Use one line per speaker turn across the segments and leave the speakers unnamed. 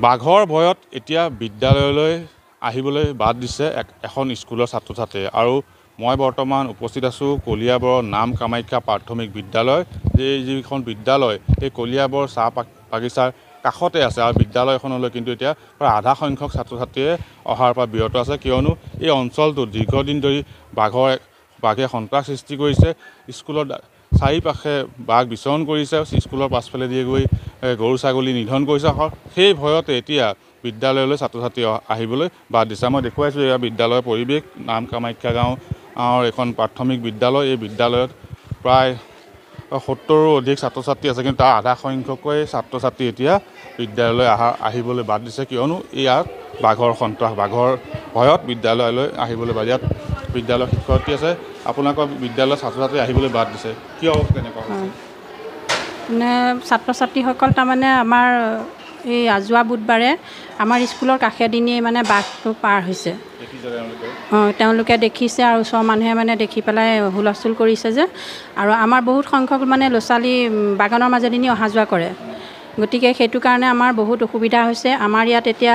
বাঘৰ ভয়ত এতিয়া বিদ্যালয়লৈ আহিবলৈ বাদ দিছে এখন স্কুলৰ ছাত্ৰ-ছাত্ৰীয়ে আৰু মই বৰ্তমান উপস্থিত আছোঁ কলিয়াবৰৰ নাম কামাখ্যা প্ৰাথমিক বিদ্যালয় যিখন বিদ্যালয় এই কলিয়াবৰ চাহ বাগিচাৰ কাষতে আছে আৰু বিদ্যালয়খনলৈ কিন্তু এতিয়া প্ৰায় আধা সংখ্যক ছাত্ৰ-ছাত্ৰীয়ে অহাৰ পৰা বিৰত আছে কিয়নো এই অঞ্চলটোত দীৰ্ঘদিন ধৰি বাঘে সন্ত্ৰাস সৃষ্টি কৰিছে স্কুলৰ চাৰিওপাশে বাঘ বিচৰণ কৰিছে স্কুলৰ পাছফালে দিয়ে গৈ গৰু ছাগলী নিধন কৰিছে সেই ভয়তে এতিয়া বিদ্যালয়লৈ ছাত্ৰ-ছাত্ৰী আহিবলৈ বাদ দিছে মই দেখুৱাইছোঁ এয়া বিদ্যালয়ৰ পৰিৱেশ নাম কামাখ্যা গাঁৱৰ এখন প্ৰাথমিক বিদ্যালয় এই বিদ্যালয়ত প্ৰায় 70ৰো অধিক ছাত্ৰ-ছাত্ৰী আছে কিন্তু তাৰ আধা সংখ্যকৈ ছাত্ৰ-ছাত্ৰী এতিয়া বিদ্যালয়লৈ আহিবলৈ বাদ দিছে কিয়নো ইয়াত বাঘৰ সন্ত্ৰাস বাঘৰ ভয়ত বিদ্যালয়লৈ আহিবলৈ বাদ ইয়াত বিদ্যালয়ৰ শিক্ষয়িত্ৰী আছে আপোনালোকৰ বিদ্যালয়ৰ ছাত্ৰ-ছাত্ৰী আহিবলৈ বাদ দিছে কিয় তেনেকুৱা হৈছে
মানে ছাত্ৰ-ছাত্ৰীসকল তাৰমানে আমাৰ এই যোৱা বুধবাৰে আমাৰ স্কুলৰ কাষেদিনেই মানে বাঘটো পাৰ হৈছে তেওঁলোকে দেখিছে আৰু ওচৰৰ মানুহে মানে দেখি পেলাই হুলস্থুল কৰিছে যে আৰু আমাৰ বহুত সংখ্যক মানে ল'ৰা ছোৱালী বাগানৰ মাজেদি অহা যোৱা কৰে গতিকে সেইটো কাৰণে আমাৰ বহুত অসুবিধা হৈছে আমাৰ ইয়াত এতিয়া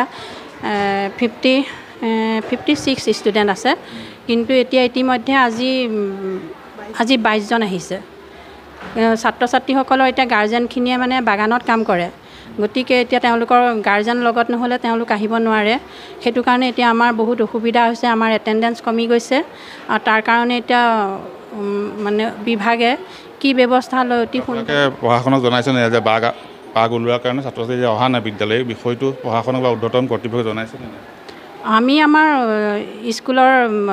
56 ষ্টুডেণ্ট আছে কিন্তু এতিয়া ইতিমধ্যে আজি 22জন আহিছে ছাত্ৰ-ছাত্ৰীসকলৰ এতিয়া গাৰ্জেনখিনিয়ে মানে বাগানত কাম কৰে গতিকে এতিয়া তেওঁলোকৰ গাৰ্জেন লগত নহ'লে তেওঁলোক আহিব নোৱাৰে সেইটো কাৰণে এতিয়া আমাৰ বহুত অসুবিধা হৈছে আমাৰ এটেণ্ডেঞ্চ কমি গৈছে আৰু তাৰ কাৰণে এতিয়া মানে বিভাগে কি ব্যৱস্থা লয় অতি সোনকালে
প্ৰশাসনক জনাইছেনে যে বাঘ ওলোৱাৰ কাৰণে ছাত্ৰ-ছাত্ৰী যে অহা নাই বিদ্যালয় বিষয়টো প্ৰশাসনক বা ঊৰ্ধ্বতন কৰ্তৃপক্ষক জনাইছেনে
আমি আমাৰ স্কুলৰ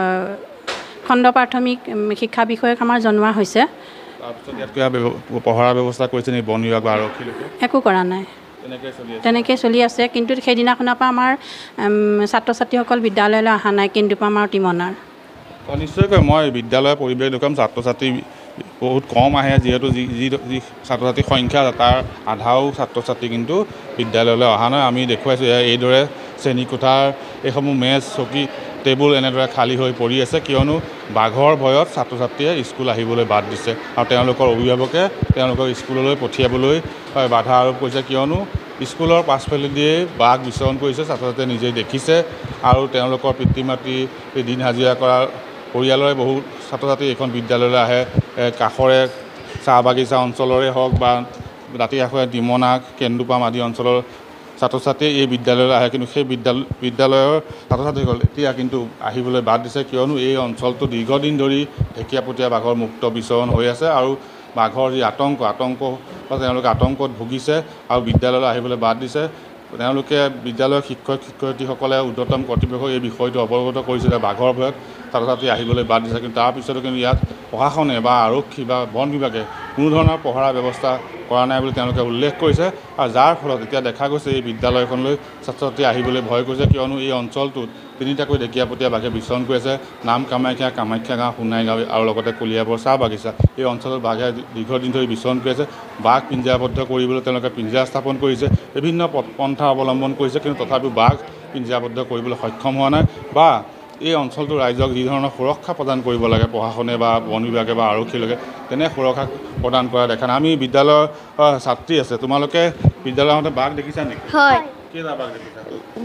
খণ্ড প্ৰাথমিক শিক্ষা বিষয়ক আমাৰ জনোৱা হৈছে
তাৰপিছত ইয়াত কিবা পহৰা ব্যৱস্থা কৰিছে নেকি বন বিভাগ বা আৰক্ষী লোকে
একো কৰা নাই তেনেকৈ চলি আছে কিন্তু সেইদিনাখনৰ পৰা আমাৰ ছাত্ৰ-ছাত্ৰীসকল বিদ্যালয়লৈ অহা নাই কিন্তু আমাৰ টিমনাৰ
নিশ্চয়কৈ মই বিদ্যালয়ৰ পৰিৱেশ দেখুৱাম ছাত্ৰ-ছাত্ৰী বহুত কম আহে যিহেতু যি ছাত্ৰ-ছাত্ৰীৰ সংখ্যা তাৰ আধাও ছাত্ৰ-ছাত্ৰী কিন্তু বিদ্যালয়লৈ অহা নাই আমি দেখুৱাইছোঁ এইদৰে শ্ৰেণীকোঠাৰ এইসমূহ মেজ চকী টেবুল এনেদৰে খালী হৈ পৰি আছে কিয়নো বাঘৰ ভয়ত ছাত্ৰ-ছাত্ৰীয়ে স্কুল আহিবলৈ বাদ দিছে আৰু তেওঁলোকৰ অভিভাৱকে তেওঁলোকক স্কুললৈ পঠিয়াবলৈ বাধা আৰোপ কৰিছে কিয়নো স্কুলৰ পাছফালেদিয়ে বাঘ বিচৰণ কৰিছে ছাত্ৰ-ছাত্ৰীয়ে নিজেই দেখিছে আৰু তেওঁলোকৰ পিতৃ মাতৃ দিন হাজিৰা কৰা পৰিয়ালৰে বহু ছাত্ৰ-ছাত্ৰী এইখন বিদ্যালয়লৈ আহে কাষৰে চাহ বাগিচা অঞ্চলৰে হওক বা দাঁতি কাষৰে ডিমনা কেন্দুপাম আদি অঞ্চলৰ ছাত্ৰ-ছাত্ৰীয়ে এই বিদ্যালয়লৈ আহে কিন্তু সেই বিদ্যালয়ৰ ছাত্ৰ-ছাত্ৰীসকল এতিয়া কিন্তু আহিবলৈ বাদ দিছে কিয়নো এই অঞ্চলটো দীৰ্ঘদিন ধৰি ঢেকীয়াপতীয়া বাঘৰ মুক্ত বিচৰণ হৈ আছে আৰু বাঘৰ যি আতংক তেওঁলোকে আতংকত ভুগিছে আৰু বিদ্যালয়লৈ আহিবলৈ বাদ দিছে তেওঁলোকে বিদ্যালয়ৰ শিক্ষয়িত্ৰীসকলে ঊৰ্ধ্বতন কৰ্তৃপক্ষক এই বিষয়টো অৱগত কৰিছে যে বাঘৰ ভয়ত ছাত্ৰ-ছাত্ৰী আহিবলৈ বাদ দিছে কিন্তু তাৰপিছতো কিন্তু ইয়াত প্ৰশাসনে বা আৰক্ষী বা বন বিভাগে কোনো ধৰণৰ পহৰা ব্যৱস্থা কৰা নাই বুলি তেওঁলোকে উল্লেখ কৰিছে আৰু যাৰ ফলত এতিয়া দেখা গৈছে এই বিদ্যালয়খনলৈ ছাত্ৰ-ছাত্ৰী আহিবলৈ ভয় কৰিছে কিয়নো এই অঞ্চলটোত তিনিটাকৈ ঢেকীয়াপতীয়া বাঘে বিচৰণ কৰি আছে নাম কামাখ্যা গাঁও সোণাই গাঁও আৰু লগতে কলিয়াবৰ চাহ বাগিচা এই অঞ্চলত বাঘে দীৰ্ঘদিন ধৰি বিচৰণ কৰি আছে বাঘ পিঞ্জাবদ্ধ কৰিবলৈ তেওঁলোকে পিঞ্জৰা স্থাপন কৰিছে বিভিন্ন পন্থা অৱলম্বন কৰিছে কিন্তু তথাপিও বাঘ পিঞ্জাবদ্ধ কৰিবলৈ সক্ষম হোৱা নাই বা এই অঞ্চলটোৰ ৰাইজক যি ধৰণৰ সুৰক্ষা প্ৰদান কৰিব লাগে প্ৰশাসনে বা বন বিভাগে বা আৰক্ষীৰ লগে তেনে সুৰক্ষা প্ৰদান কৰা দেখা নাই আমি বিদ্যালয়ৰ ছাত্ৰী আছে তোমালোকে বিদ্যালয়ৰ মতে বাঘ দেখিছা নেকি
হয়
কেইটা বাঘ দেখিছা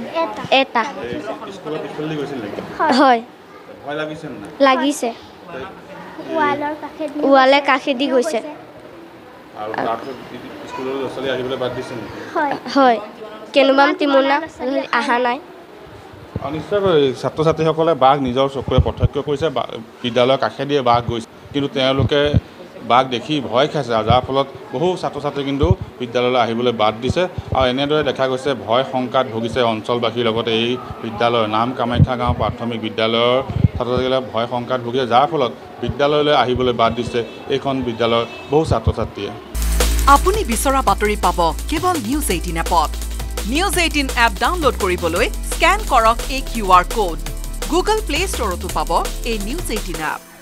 এটা
স্কুলৰ পিছফালে গৈছিল নেকি
হয়
ভয় লাগিছে নে
লাগিছে ওৱালৰ কাষেদি গৈছে
আৰু তাৰপিছত স্কুলৰ ল'ৰা ছোৱালী আহিবলৈ বাদ দিছে নেকি
হয় কেনুবাম টিমনা অহা নাই
নিশ্চয়কৈ ছাত্ৰ-ছাত্ৰীসকলে বাঘ নিজৰ চকুৰে প্ৰত্যক্ষ কৰিছে বিদ্যালয়ৰ কাষেদিয়ে বাঘ গৈছে কিন্তু তেওঁলোকে বাঘ দেখি ভয় খাইছে আৰু যাৰ ফলত বহু ছাত্ৰ-ছাত্ৰী কিন্তু বিদ্যালয়লৈ আহিবলৈ বাদ দিছে আৰু এনেদৰে দেখা গৈছে ভয় শংকাত ভুগিছে অঞ্চলবাসীৰ লগতে এই বিদ্যালয়ৰ নাম কামাখ্যা গাঁও প্ৰাথমিক বিদ্যালয়ৰ ছাত্ৰ-ছাত্ৰীসকলে ভয় শংকাত ভুগিছে যাৰ ফলত বিদ্যালয়লৈ আহিবলৈ বাদ দিছে এইখন বিদ্যালয়ৰ বহু ছাত্ৰ-ছাত্ৰীয়ে
আপুনি বিচৰা বাতৰি পাব কেৱল News 18 এপত News 18 এপ ডাউনলোড কৰিবলৈ স্ক্যান কৰক এই QR code Google Play Store তো পাব এই News 18 এপ